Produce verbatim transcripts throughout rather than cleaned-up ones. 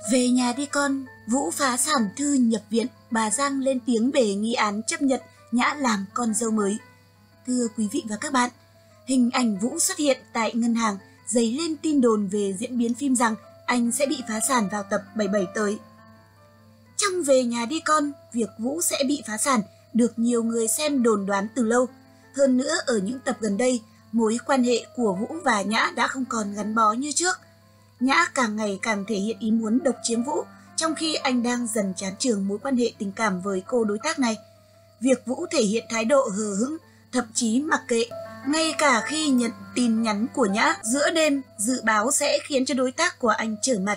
Về nhà đi con, Vũ phá sản Thư nhập viện, bà Giang lên tiếng về nghi án chấp nhận Nhã làm con dâu mới. Thưa quý vị và các bạn, hình ảnh Vũ xuất hiện tại ngân hàng dấy lên tin đồn về diễn biến phim rằng anh sẽ bị phá sản vào tập bảy mươi bảy tới. Trong Về nhà đi con, việc Vũ sẽ bị phá sản được nhiều người xem đồn đoán từ lâu. Hơn nữa, ở những tập gần đây, mối quan hệ của Vũ và Nhã đã không còn gắn bó như trước. Nhã càng ngày càng thể hiện ý muốn độc chiếm Vũ, trong khi anh đang dần chán chường mối quan hệ tình cảm với cô đối tác này. Việc Vũ thể hiện thái độ hờ hững, thậm chí mặc kệ, ngay cả khi nhận tin nhắn của Nhã giữa đêm dự báo sẽ khiến cho đối tác của anh trở mặt.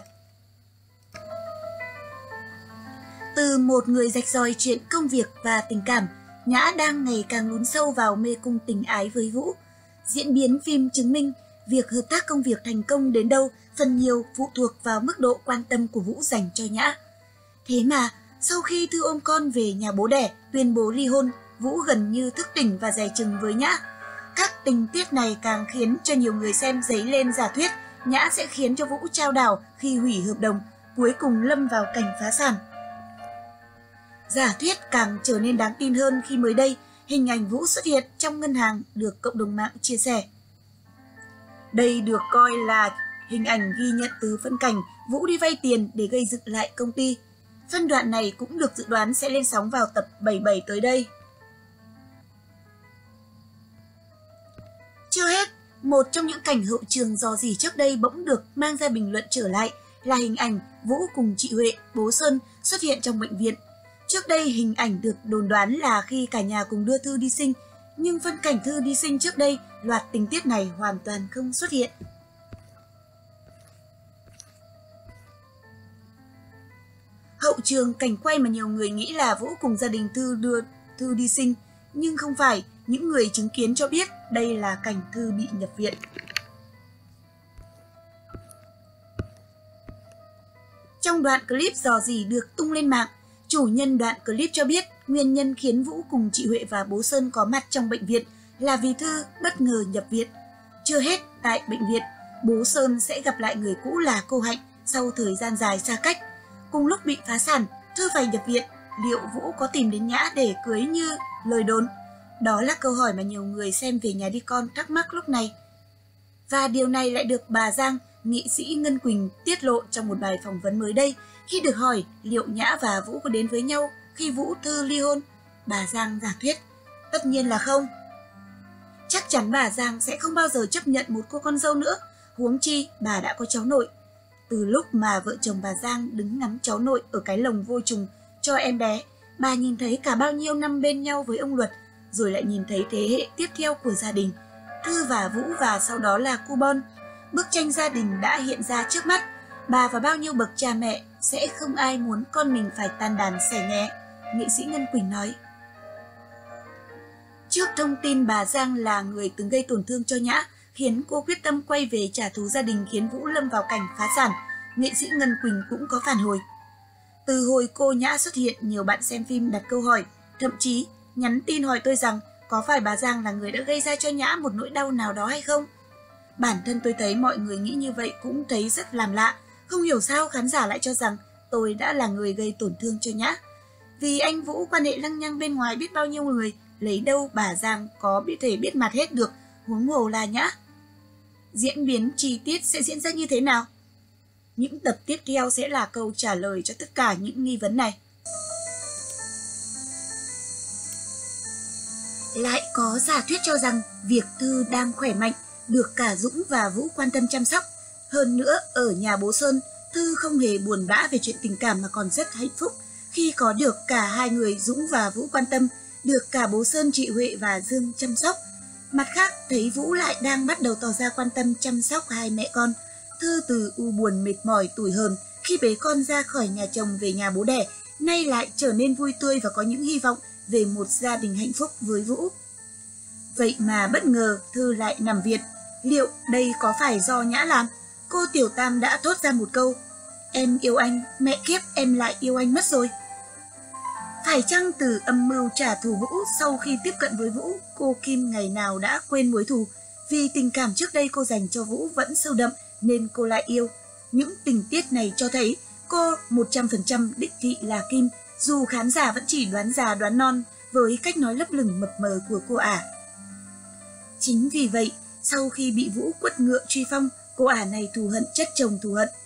Từ một người rạch ròi chuyện công việc và tình cảm, Nhã đang ngày càng lún sâu vào mê cung tình ái với Vũ. Diễn biến phim chứng minh việc hợp tác công việc thành công đến đâu phần nhiều phụ thuộc vào mức độ quan tâm của Vũ dành cho Nhã. Thế mà, sau khi Thư ôm con về nhà bố đẻ, tuyên bố ly hôn, Vũ gần như thức tỉnh và dè chừng với Nhã. Các tình tiết này càng khiến cho nhiều người xem dấy lên giả thuyết Nhã sẽ khiến cho Vũ trao đảo khi hủy hợp đồng, cuối cùng lâm vào cảnh phá sản. Giả thuyết càng trở nên đáng tin hơn khi mới đây, hình ảnh Vũ xuất hiện trong ngân hàng được cộng đồng mạng chia sẻ. Đây được coi là hình ảnh ghi nhận từ phân cảnh Vũ đi vay tiền để gây dựng lại công ty. Phân đoạn này cũng được dự đoán sẽ lên sóng vào tập bảy mươi bảy tới đây. Chưa hết, một trong những cảnh hậu trường rò rỉ trước đây bỗng được mang ra bình luận trở lại là hình ảnh Vũ cùng chị Huệ, bố Sơn xuất hiện trong bệnh viện. Trước đây hình ảnh được đồn đoán là khi cả nhà cùng đưa Thư đi sinh, nhưng phân cảnh Thư đi sinh trước đây, loạt tình tiết này hoàn toàn không xuất hiện. Hậu trường cảnh quay mà nhiều người nghĩ là Vũ cùng gia đình Thư đưa Thư đi sinh, nhưng không phải, những người chứng kiến cho biết đây là cảnh Thư bị nhập viện. Trong đoạn clip rò rỉ được tung lên mạng, chủ nhân đoạn clip cho biết nguyên nhân khiến Vũ cùng chị Huệ và bố Sơn có mặt trong bệnh viện là vì Thư bất ngờ nhập viện. Chưa hết, tại bệnh viện, bố Sơn sẽ gặp lại người cũ là cô Hạnh sau thời gian dài xa cách. Cùng lúc bị phá sản, Thư phải nhập viện, liệu Vũ có tìm đến Nhã để cưới như lời đồn? Đó là câu hỏi mà nhiều người xem Về nhà đi con thắc mắc lúc này. Và điều này lại được bà Giang, nghệ sĩ Ngân Quỳnh tiết lộ trong một bài phỏng vấn mới đây khi được hỏi liệu Nhã và Vũ có đến với nhau khi Vũ Thư ly hôn. Bà Giang giả thuyết, tất nhiên là không. Chắc chắn bà Giang sẽ không bao giờ chấp nhận một cô con dâu nữa, huống chi bà đã có cháu nội. Từ lúc mà vợ chồng bà Giang đứng ngắm cháu nội ở cái lồng vô trùng cho em bé, bà nhìn thấy cả bao nhiêu năm bên nhau với ông Luật, rồi lại nhìn thấy thế hệ tiếp theo của gia đình, Thư và Vũ và sau đó là cu Bon. Bức tranh gia đình đã hiện ra trước mắt, bà và bao nhiêu bậc cha mẹ sẽ không ai muốn con mình phải tan đàn xẻ nghé, nghệ sĩ Ngân Quỳnh nói. Trước thông tin bà Giang là người từng gây tổn thương cho Nhã, khiến cô quyết tâm quay về trả thù gia đình khiến Vũ lâm vào cảnh phá sản, nghệ sĩ Ngân Quỳnh cũng có phản hồi. Từ hồi cô Nhã xuất hiện, nhiều bạn xem phim đặt câu hỏi, thậm chí nhắn tin hỏi tôi rằng có phải bà Giang là người đã gây ra cho Nhã một nỗi đau nào đó hay không? Bản thân tôi thấy mọi người nghĩ như vậy cũng thấy rất làm lạ, không hiểu sao khán giả lại cho rằng tôi đã là người gây tổn thương cho Nhã. Vì anh Vũ quan hệ lăng nhăng bên ngoài biết bao nhiêu người, lấy đâu bà Giang có biết thể biết mặt hết được, huống hồ là Nhã. Diễn biến chi tiết sẽ diễn ra như thế nào? Những tập tiếp theo sẽ là câu trả lời cho tất cả những nghi vấn này. Lại có giả thuyết cho rằng việc Thư đang khỏe mạnh, được cả Dũng và Vũ quan tâm chăm sóc. Hơn nữa, ở nhà bố Sơn, Thư không hề buồn bã về chuyện tình cảm mà còn rất hạnh phúc khi có được cả hai người Dũng và Vũ quan tâm, được cả bố Sơn, chị Huệ và Dương chăm sóc. Mặt khác, thấy Vũ lại đang bắt đầu tỏ ra quan tâm chăm sóc hai mẹ con. Thư từ u buồn mệt mỏi tủi hờn khi bế con ra khỏi nhà chồng về nhà bố đẻ, nay lại trở nên vui tươi và có những hy vọng về một gia đình hạnh phúc với Vũ. Vậy mà bất ngờ Thư lại nằm viện. Liệu đây có phải do Nhã làm? Cô Tiểu Tam đã thốt ra một câu, em yêu anh, mẹ kiếp em lại yêu anh mất rồi. Phải chăng từ âm mưu trả thù Vũ, sau khi tiếp cận với Vũ, cô Kim ngày nào đã quên mối thù? Vì tình cảm trước đây cô dành cho Vũ vẫn sâu đậm nên cô lại yêu. Những tình tiết này cho thấy Cô một trăm phần trăm đích thị là Kim, dù khán giả vẫn chỉ đoán già đoán non với cách nói lấp lửng mập mờ của cô ả. Chính vì vậy, sau khi bị Vũ quất ngựa truy phong, cô ả này thù hận chất chồng thù hận.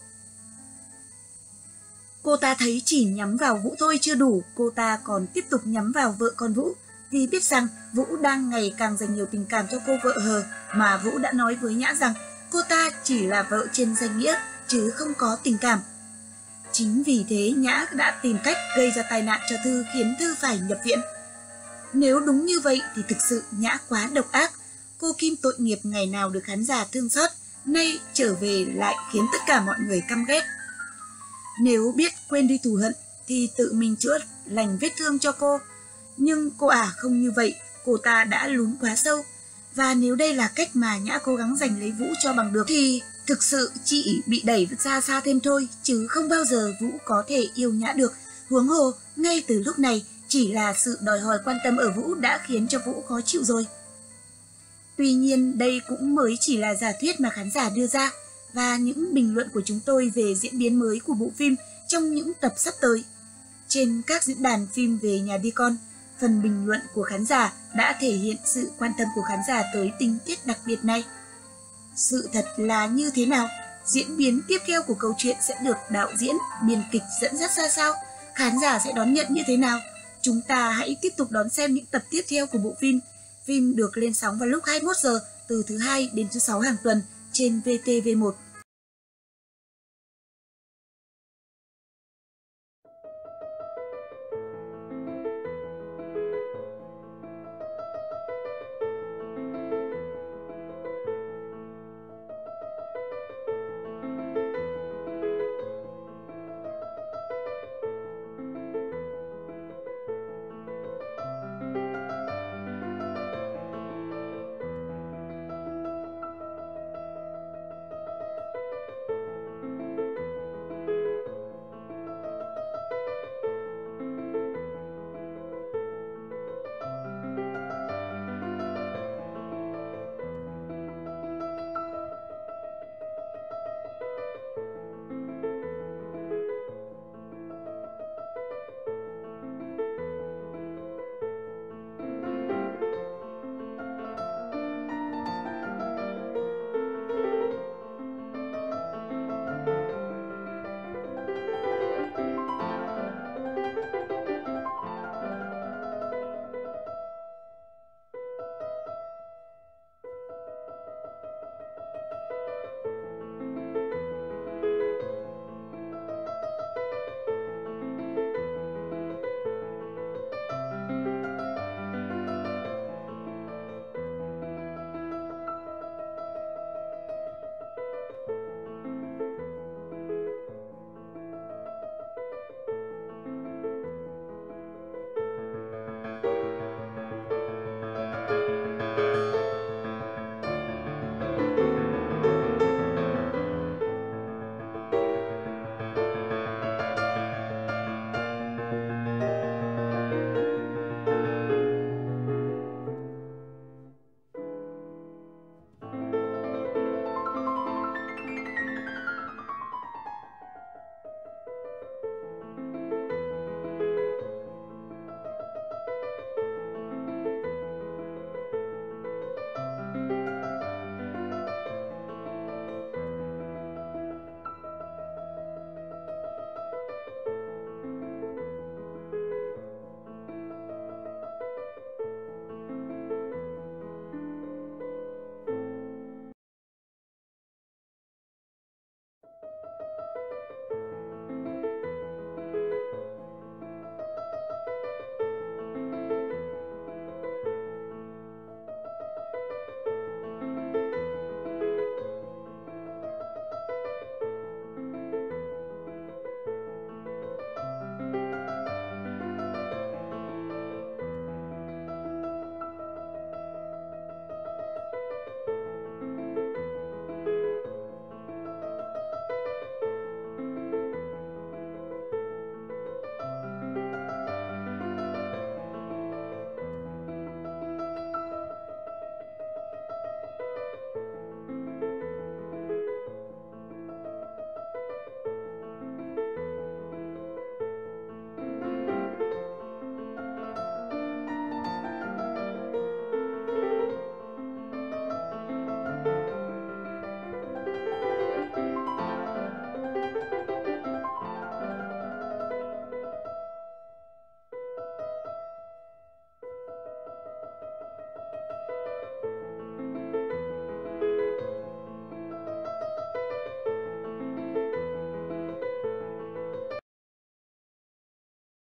Cô ta thấy chỉ nhắm vào Vũ thôi chưa đủ, cô ta còn tiếp tục nhắm vào vợ con Vũ, vì biết rằng Vũ đang ngày càng dành nhiều tình cảm cho cô vợ hờ mà Vũ đã nói với Nhã rằng cô ta chỉ là vợ trên danh nghĩa chứ không có tình cảm. Chính vì thế Nhã đã tìm cách gây ra tai nạn cho Thư khiến Thư phải nhập viện. Nếu đúng như vậy thì thực sự Nhã quá độc ác. Cô Kim tội nghiệp ngày nào được khán giả thương xót, nay trở về lại khiến tất cả mọi người căm ghét. Nếu biết quên đi thù hận thì tự mình chữa lành vết thương cho cô. Nhưng cô ả không như vậy, cô ta đã lún quá sâu. Và nếu đây là cách mà Nhã cố gắng giành lấy Vũ cho bằng được thì thực sự chị bị đẩy ra xa thêm thôi, chứ không bao giờ Vũ có thể yêu Nhã được. Huống hồ, ngay từ lúc này, chỉ là sự đòi hỏi quan tâm ở Vũ đã khiến cho Vũ khó chịu rồi. Tuy nhiên, đây cũng mới chỉ là giả thuyết mà khán giả đưa ra, và những bình luận của chúng tôi về diễn biến mới của bộ phim trong những tập sắp tới. Trên các diễn đàn phim về Nhà Đi Con, phần bình luận của khán giả đã thể hiện sự quan tâm của khán giả tới tình tiết đặc biệt này. Sự thật là như thế nào? Diễn biến tiếp theo của câu chuyện sẽ được đạo diễn, biên kịch dẫn dắt ra sao? Khán giả sẽ đón nhận như thế nào? Chúng ta hãy tiếp tục đón xem những tập tiếp theo của bộ phim. Phim được lên sóng vào lúc hai mươi mốt giờ từ thứ hai đến thứ sáu hàng tuần trên vê tê vê một.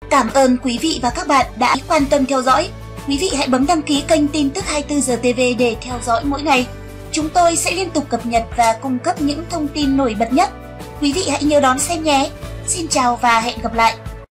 Cảm ơn quý vị và các bạn đã quan tâm theo dõi. Quý vị hãy bấm đăng ký kênh tin tức hai mươi tư giờ ti vi để theo dõi mỗi ngày. Chúng tôi sẽ liên tục cập nhật và cung cấp những thông tin nổi bật nhất. Quý vị hãy nhớ đón xem nhé. Xin chào và hẹn gặp lại.